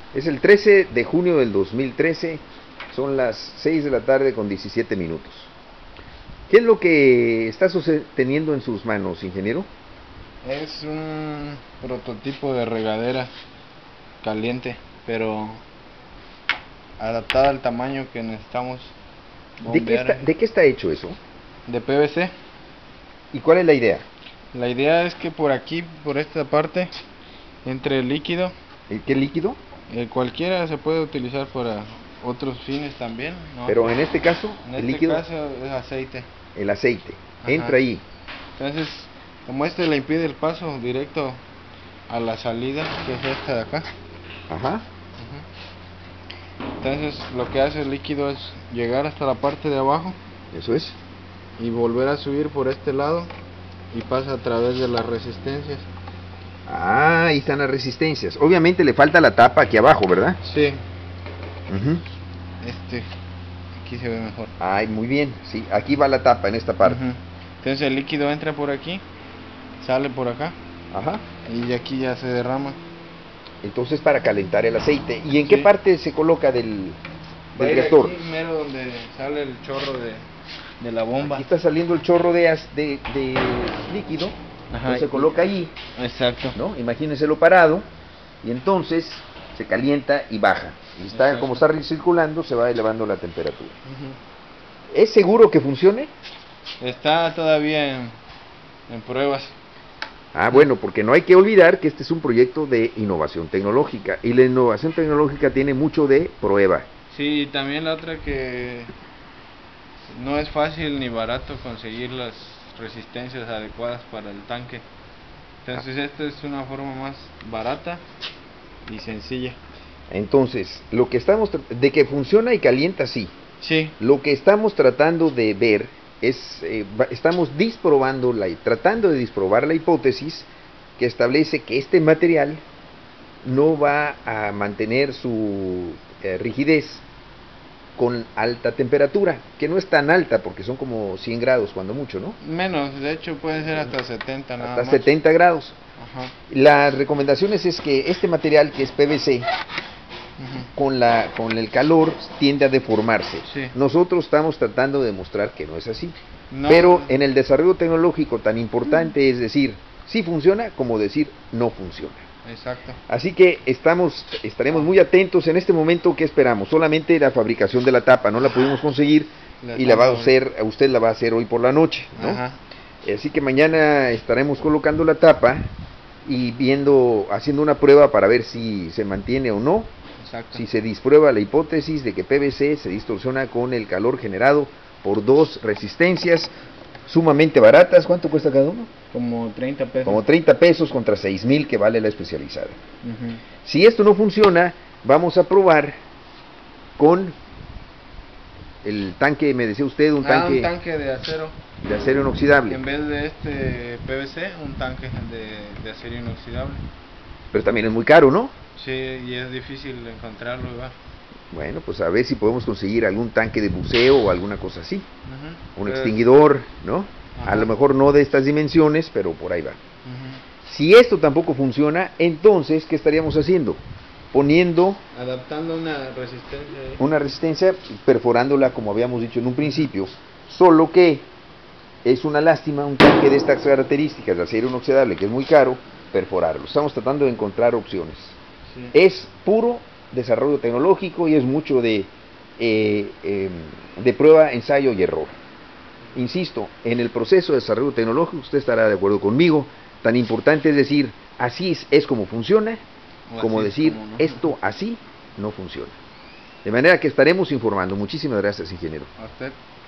Es el 13 de junio del 2013, son las 6 de la tarde con 17 minutos. ¿Qué es lo que está teniendo en sus manos, ingeniero? Es un prototipo de regadera caliente, pero adaptada al tamaño que necesitamos bombear. ¿De qué está hecho eso? De PVC. ¿Y cuál es la idea? La idea es que por aquí, por esta parte, entre el líquido. ¿Qué líquido? Cualquiera se puede utilizar para otros fines también, ¿no? Pero en este caso, el líquido caso es aceite. El aceite. Ajá. Entra ahí. Entonces, como este le impide el paso directo a la salida, que es esta de acá. Ajá. Entonces, lo que hace el líquido es llegar hasta la parte de abajo. Eso es. Y volver a subir por este lado y pasa a través de las resistencias. Ah, ahí están las resistencias. Obviamente le falta la tapa aquí abajo, ¿verdad? Sí. Aquí se ve mejor. Ay, muy bien. Sí, aquí va la tapa en esta parte. Entonces el líquido entra por aquí, sale por acá. Ajá. Y de aquí ya se derrama. Entonces para calentar el aceite. ¿Y en qué parte se coloca del reactor? Aquí mero donde sale el chorro de la bomba. Aquí está saliendo el chorro de líquido. Ajá, se coloca ahí. Exacto. ¿No? Imagínenselo parado. Y entonces se calienta y baja. Y está, como está circulando, se va elevando la temperatura. ¿Es seguro que funcione? Está todavía en pruebas. Ah, bueno, porque no hay que olvidar que este es un proyecto de innovación tecnológica. Y la innovación tecnológica tiene mucho de prueba. Sí, y también la otra que no es fácil ni barato conseguir las resistencias adecuadas para el tanque. Entonces esta es una forma más barata y sencilla. Entonces, lo que estamos de que funciona y calienta, sí. Sí. Lo que estamos tratando de ver es, estamos tratando de disprobar la hipótesis que establece que este material no va a mantener su rigidez con alta temperatura, que no es tan alta porque son como 100 grados cuando mucho, ¿no? Menos, de hecho puede ser hasta 70 nada más. Hasta 70 grados. Ajá. Las recomendaciones es que este material que es PVC, con el calor tiende a deformarse. Sí. Nosotros estamos tratando de demostrar que no es así. No. Pero en el desarrollo tecnológico tan importante es decir, sí funciona como decir no funciona. Exacto. Así que estaremos muy atentos en este momento. ¿Qué esperamos? Solamente la fabricación de la tapa, no la pudimos conseguir y usted la va a hacer hoy por la noche, ¿no? Ajá. Así que mañana estaremos colocando la tapa y haciendo una prueba para ver si se mantiene o no. Exacto. Si se disprueba la hipótesis de que PVC se distorsiona con el calor generado por dos resistencias sumamente baratas. ¿Cuánto cuesta cada uno? Como 30 pesos. Como 30 pesos contra 6,000 que vale la especializada. Si esto no funciona, vamos a probar con el tanque, me decía usted, un tanque de acero. De acero inoxidable. En vez de este PVC, un tanque de acero inoxidable. Pero también es muy caro, ¿no? Sí, y es difícil encontrarlo, ¿verdad? Bueno, pues a ver si podemos conseguir algún tanque de buceo o alguna cosa así. Un extinguidor, ¿no? A lo mejor no de estas dimensiones, pero por ahí va. Si esto tampoco funciona, entonces, ¿qué estaríamos haciendo? Adaptando una resistencia ahí. Una resistencia, perforándola como habíamos dicho en un principio, solo que es una lástima un tanque de estas características de acero inoxidable, que es muy caro, perforarlo. Estamos tratando de encontrar opciones. Sí. Es puro desarrollo tecnológico y es mucho de prueba, ensayo y error. Insisto, en el proceso de desarrollo tecnológico usted estará de acuerdo conmigo, tan importante es decir, así es como funciona, como decir, esto así no funciona. De manera que estaremos informando. Muchísimas gracias, ingeniero. A usted.